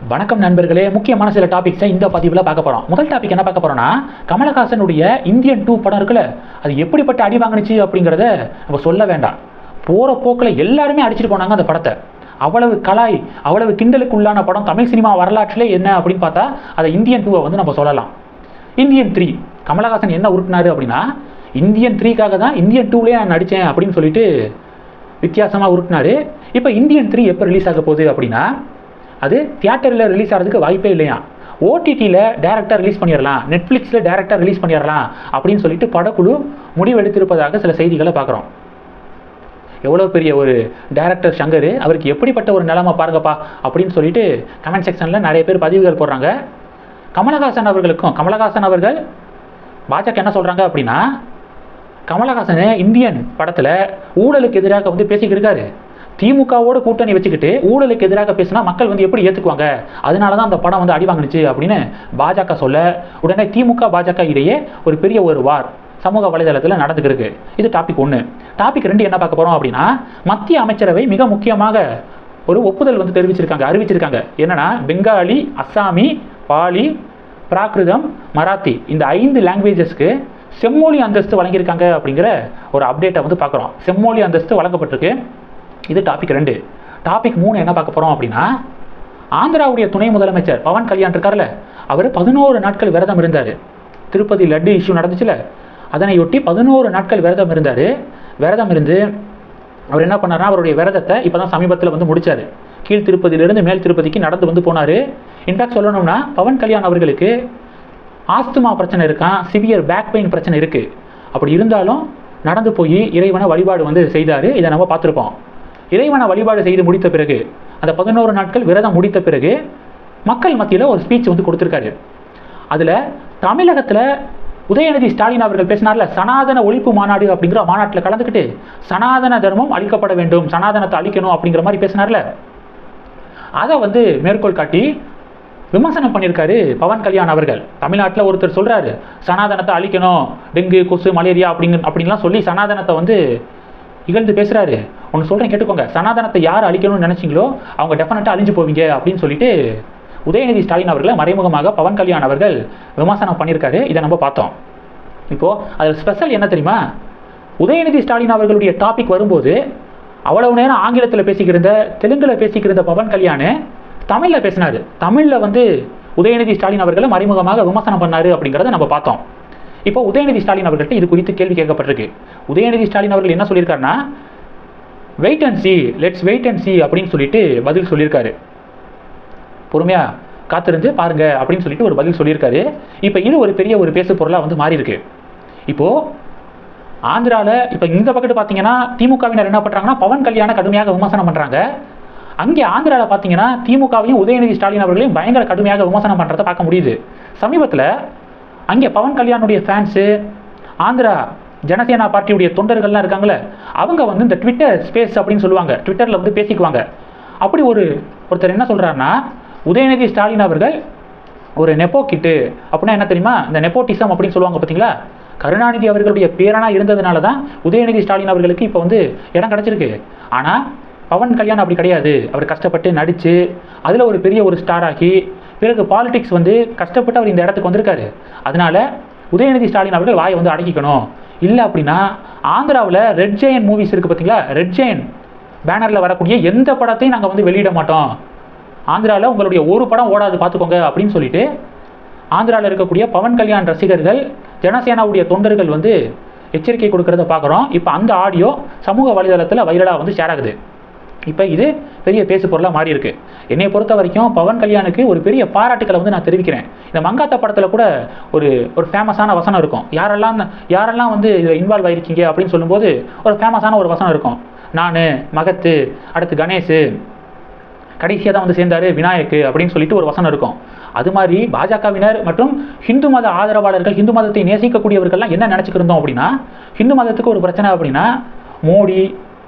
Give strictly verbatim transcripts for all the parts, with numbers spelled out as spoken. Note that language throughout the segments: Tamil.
வணக்கம் நண்பர்களே, முக்கியமான சில டாபிக்ஸை இந்த பதிவில் பார்க்க போகிறோம். முதல் டாபிக் என்ன பார்க்க போகிறோம்னா, கமலஹாசனுடைய இந்தியன் டூ படம் இருக்குல்ல, அது எப்படிப்பட்ட அடி வாங்கினுச்சு அப்படிங்கிறத நம்ம சொல்ல வேண்டாம். போகிற போக்கில் எல்லாருமே அடிச்சுட்டு போனாங்க அந்த படத்தை. அவ்வளவு கலாய், அவ்வளவு கிண்டலுக்கு உள்ளான படம் தமிழ் சினிமா வரலாற்றிலே என்ன அப்படின்னு பார்த்தா அதை இந்தியன் டூவை வந்து நம்ம சொல்லலாம். இந்தியன் த்ரீ கமலஹாசன் என்ன உருட்டினாரு அப்படின்னா, இந்தியன் த்ரீக்காக தான் இந்தியன் டூலேயே நான் நடித்தேன் அப்படின்னு சொல்லிட்டு வித்தியாசமாக உருட்டினாரு. இப்போ இந்தியன் த்ரீ எப்போ ரிலீஸ் ஆக போகுது அப்படின்னா, அது தியேட்டரில் ரிலீஸ் ஆகிறதுக்கு வாய்ப்பே இல்லையா. ஓடிடியில் டேரெக்டாக ரிலீஸ் பண்ணிடலாம், நெட்ஃப்ளிக்ஸில் டேரெக்டாக ரிலீஸ் பண்ணிடலாம் அப்படின்னு சொல்லிட்டு படக்குழு முடிவெடுத்திருப்பதாக சில செய்திகளை பார்க்குறோம். எவ்வளோ பெரிய ஒரு டேரக்டர் சங்கர், அவருக்கு எப்படிப்பட்ட ஒரு நிலைமை பாருங்கப்பா அப்படின்னு சொல்லிட்டு கமெண்ட் செக்ஷனில் நிறைய பேர் பதிவுகள் போடுறாங்க. கமலஹாசன் அவர்களுக்கும் கமலஹாசன் அவர்கள் பாஜக என்ன சொல்கிறாங்க அப்படின்னா, கமலஹாசன் இந்தியன் படத்தில் ஊழலுக்கு எதிராக வந்து பேசிக்கிட்டு இருக்காரு. திமுகவோட கூட்டணி வச்சுக்கிட்டு ஊழலுக்கு எதிராக பேசினா மக்கள் வந்து எப்படி ஏற்றுக்குவாங்க, அதனால தான் அந்த படம் வந்து அடி வாங்கினுச்சு அப்படின்னு பாஜக சொல்ல, உடனே திமுக பாஜக இடையே ஒரு பெரிய ஒரு வார் சமூக வலைதளத்தில் நடந்துக்கிருக்கு. இது டாபிக் ஒன்று. டாபிக் ரெண்டு என்ன பார்க்க போகிறோம் அப்படின்னா, மத்திய அமைச்சரவை மிக முக்கியமாக ஒரு ஒப்புதல் வந்து தெரிவிச்சிருக்காங்க அறிவிச்சிருக்காங்க. என்னன்னா, பெங்காலி, அஸ்ஸாமி, பாலி, பிராகிருதம், மராத்தி இந்த ஐந்து லாங்குவேஜஸ்க்கு செம்மொழி அந்தஸ்து வழங்கியிருக்காங்க அப்படிங்கிற ஒரு அப்டேட்டை வந்து பார்க்குறோம். செம்மொழி அந்தஸ்து வழங்கப்பட்டிருக்கு. இது டாபிக் ரெண்டு. டாபிக் மூணு என்ன பார்க்க போகிறோம் அப்படின்னா, ஆந்திராவுடைய துணை முதலமைச்சர் பவன் கல்யாண் இருக்கார்ல, அவர் பதினோரு நாட்கள் விரதம் இருந்தார். திருப்பதி லட்டு இஷ்யூ நடந்துச்சுல, அதனையொட்டி பதினோரு நாட்கள் விரதம் இருந்தார். விரதம் இருந்து அவர் என்ன பண்ணார்னா, அவருடைய விரதத்தை இப்போ தான் சமீபத்தில் வந்து முடித்தார். கீழ் திருப்பதியிலிருந்து மேல் திருப்பதிக்கு நடந்து வந்து போனார். இன்ஃபேக்ட் சொல்லணும்னா, பவன் கல்யாண் அவர்களுக்கு ஆஸ்துமா பிரச்சனை இருக்கான், சிவியர் பேக் பெயின் பிரச்சனை இருக்குது. அப்படி இருந்தாலும் நடந்து போய் இறைவனை வழிபாடு வந்து செய்தார். இதை நம்ம பார்த்துருப்போம். இறைவனை வழிபாடு செய்து முடித்த பிறகு, அந்த பதினோரு நாட்கள் விரதம் முடித்த பிறகு மக்கள் மத்தியில் ஒரு ஸ்பீச் வந்து கொடுத்துருக்காரு. அதில் தமிழகத்தில் உதயநிதி ஸ்டாலின் அவர்கள் பேசினார்ல, சனாதன ஒழிப்பு மாநாடு அப்படிங்கிற மாநாட்டில் கலந்துக்கிட்டு சனாதன தர்மம் அழிக்கப்பட வேண்டும், சனாதனத்தை அழிக்கணும் அப்படிங்கிற மாதிரி பேசினார்ல, அதை வந்து மேற்கோள் காட்டி விமர்சனம் பண்ணியிருக்காரு பவன் கல்யாண் அவர்கள். தமிழ்நாட்டில் ஒருத்தர் சொல்கிறாரு, சனாதனத்தை அழிக்கணும், டெங்கு, கொசு, மலேரியா அப்படிங்க அப்படின்லாம் சொல்லி சனாதனத்தை வந்து இகழ்ந்து பேசுகிறாரு. ஒன்று சொல்கிறேன் கேட்டுக்கோங்க, சனாதனத்தை யார் அழிக்கணும்னு நினச்சிங்களோ அவங்க டெஃபினட்டாக அழிஞ்சு போவீங்க அப்படின்னு சொல்லிட்டு உதயநிதி ஸ்டாலின் அவர்களை மறைமுகமாக பவன் கல்யாண் அவர்கள் விமர்சனம் பண்ணியிருக்காரு. இதை நம்ம பார்த்தோம். இப்போது அதில் ஸ்பெஷல் என்ன தெரியுமா, உதயநிதி ஸ்டாலின் அவர்களுடைய டாபிக் வரும்போது அவ்வளவு நேரம் ஆங்கிலத்தில் பேசிக்கிருந்த, தெலுங்கில் பேசிக்கிருந்த பவன் கல்யாண் தமிழில் பேசினார். தமிழில் வந்து உதயநிதி ஸ்டாலின் அவர்களை மறைமுகமாக விமர்சனம் பண்ணார் அப்படிங்கிறத நம்ம பார்த்தோம். இப்போ உதயநிதி ஸ்டாலின் அவர்கள்ட்ட இது குறித்து கேள்வி கேட்கப்பட்டிருக்கு. உதயநிதி ஸ்டாலின் அவர்கள் என்ன சொல்லியிருக்காருன்னா, wait and see, let's wait and see அப்படின்னு சொல்லிட்டு பதில் சொல்லியிருக்காரு. பொறுமையாக காத்திருந்து பாருங்க அப்படின்னு சொல்லிட்டு ஒரு பதில் சொல்லியிருக்காரு. இப்போ இது ஒரு பெரிய ஒரு பேசு பொருளாக வந்து மாறி இருக்கு. இப்போது ஆந்திராவில் இப்போ இந்த பக்கத்து பார்த்தீங்கன்னா திமுகவினர் என்ன பண்ணுறாங்கன்னா, பவன் கல்யாணை கடுமையாக விமர்சனம் பண்ணுறாங்க. அங்கே ஆந்திராவில் பார்த்தீங்கன்னா திமுகவையும் உதயநிதி ஸ்டாலின் அவர்களையும் பயங்கர கடுமையாக விமர்சனம் பண்ணுறதை பார்க்க முடியுது. சமீபத்தில் அங்கே பவன் கல்யாணுடைய ஃபேன்ஸு, ஆந்திரா ஜனசேனா பார்ட்டியுடைய தொண்டர்கள்லாம் இருக்காங்களே, அவங்க வந்து இந்த ட்விட்டர் ஸ்பேஸ் அப்படின்னு சொல்லுவாங்க, ட்விட்டரில் வந்து பேசிக்குவாங்க. அப்படி ஒரு ஒருத்தர் என்ன சொல்கிறாருன்னா, உதயநிதி ஸ்டாலின் அவர்கள் ஒரு நெப்போ கிட்டு அப்படின்னா என்ன தெரியுமா, இந்த நெப்போட்டிசம் அப்படின்னு சொல்லுவாங்க பார்த்தீங்களா, கருணாநிதி அவர்களுடைய பேரனாக இருந்ததுனால தான் உதயநிதி ஸ்டாலின் அவர்களுக்கு இப்போ வந்து இடம் கிடச்சிருக்கு. ஆனால் பவன் கல்யாண் அப்படி கிடையாது. அவர் கஷ்டப்பட்டு நடித்து அதில் ஒரு பெரிய ஒரு ஸ்டார் ஆகி பிறகு பாலிடிக்ஸ் வந்து கஷ்டப்பட்டு அவர் இந்த இடத்துக்கு வந்திருக்காரு. அதனால உதயநிதி ஸ்டாலின் அவர்கள் வாயை வந்து அடக்கிக்கணும். இல்லை அப்படின்னா ஆந்திராவில் ரெட் ஜெயன் மூவிஸ் இருக்குது பார்த்தீங்களா, ரெட் ஜெயன் பேனரில் வரக்கூடிய எந்த படத்தையும் நாங்கள் வந்து வெளியிட மாட்டோம், ஆந்திராவில் உங்களுடைய ஒரு படம் ஓடாது பார்த்துக்கோங்க அப்படின்னு சொல்லிட்டு ஆந்திராவில் இருக்கக்கூடிய பவன் கல்யாண் ரசிகர்கள், ஜனசேனாவுடைய தொண்டர்கள் வந்து எச்சரிக்கை கொடுக்கறத பார்க்குறோம். இப்போ அந்த ஆடியோ சமூக வலைதளத்தில் வைரலாக வந்து ஷேர் ஆகுது. இப்போ இது பெரிய பேசு பொருளாக மாறி இருக்கு. என்னை பொறுத்த வரைக்கும் பவன் கல்யாணுக்கு ஒரு பெரிய பாராட்டுக்களை வந்து நான் தெரிவிக்கிறேன். இந்த மங்காத்தா படத்தில் கூட ஒரு ஒரு ஃபேமஸான வசனம் இருக்கும். யாரெல்லாம் யாரெல்லாம் வந்து இதில் இன்வால்வ் ஆகிருக்கீங்க அப்படின்னு சொல்லும்போது ஒரு ஃபேமஸான ஒரு வசனம் இருக்கும். நான், மகத்து, அடுத்து கணேஷ், கடைசியாக தான் வந்து சேர்ந்தார் விநாயக்கு அப்படின்னு சொல்லிட்டு ஒரு வசனம் இருக்கும். அது மாதிரி பாஜகவினர் மற்றும் ஹிந்து மத ஆதரவாளர்கள், ஹிந்து மதத்தை நேசிக்கக்கூடியவர்கள்லாம் என்ன நினச்சிக்கிருந்தோம் அப்படின்னா, ஹிந்து மதத்துக்கு ஒரு பிரச்சனை அப்படின்னா மோடி,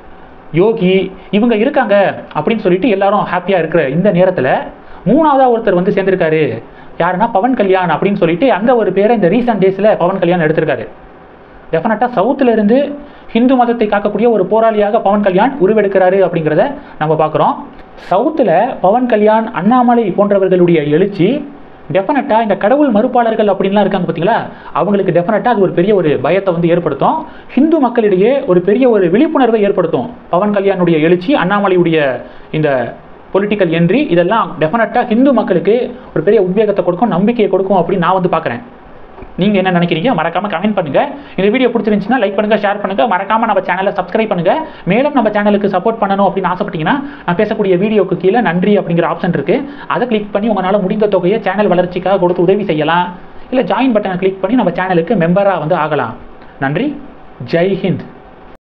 யோகி இவங்க இருக்காங்க அப்படின்னு சொல்லிட்டு எல்லாரும் ஹாப்பியாக இருக்கிற இந்த நேரத்தில் மூணாவதாக ஒருத்தர் வந்து சேர்ந்திருக்காரு. யாருன்னா பவன் கல்யாண் அப்படின்னு சொல்லிட்டு அந்த ஒரு பேரை இந்த ரீசன்ட் டேஸில் பவன் கல்யாண் எடுத்திருக்காரு. டெஃபினட்டாக சவுத்தில் இருந்து ஹிந்து மதத்தை காக்கக்கூடிய ஒரு போராளியாக பவன் கல்யாண் உருவெடுக்கிறாரு அப்படிங்கிறத நம்ம பார்க்குறோம். சவுத்தில் பவன் கல்யாண், அண்ணாமலை போன்றவர்களுடைய எழுச்சி டெஃபினட்டாக இந்த கடவுள் மறுப்பாளர்கள் அப்படின்லாம் இருக்காங்க பார்த்தீங்களா, அவங்களுக்கு டெஃபினட்டாக அது ஒரு பெரிய ஒரு பயத்தை வந்து ஏற்படுத்தும். ஹிந்து மக்களிடையே ஒரு பெரிய ஒரு விழிப்புணர்வை ஏற்படுத்தும். பவன் கல்யாணுடைய எழுச்சி, அண்ணாமலையுடைய இந்த பொலிட்டிக்கல் என்ட்ரி, இதெல்லாம் டெஃபினட்டாக ஹிந்து மக்களுக்கு ஒரு பெரிய உத்வேகத்தை கொடுக்கும், நம்பிக்கையை கொடுக்கும் அப்படின்னு நான் வந்து பார்க்குறேன். நீங்கள் என்ன நினைக்கிறீங்க? மறக்காமல் கமெண்ட் பண்ணுங்கள். இந்த வீடியோ பிடிச்சிருந்துச்சுன்னா லைக் பண்ணுங்கள், ஷேர் பண்ணுங்கள். மறக்காமல் நம்ம சேனலை சப்ஸ்கிரைப் பண்ணுங்கள். மேலும் நம்ம சேனலுக்கு சப்போர்ட் பண்ணணும் அப்படின்னு ஆசைப்பட்டீங்கன்னா நான் பேசக்கூடிய வீடியோக்கு கீழே நன்றி அப்படிங்கிற ஆப்ஷன் இருக்குது. அதை கிளிக் பண்ணி உங்களால் முடிந்த தொகையை சேனல் வளர்ச்சிக்காக கொடுத்து உதவி செய்யலாம். இல்லை ஜாயின் பட்டனை கிளிக் பண்ணி நம்ம சேனலுக்கு மெம்பராக வந்து ஆகலாம். நன்றி. ஜெய் ஹிந்த்.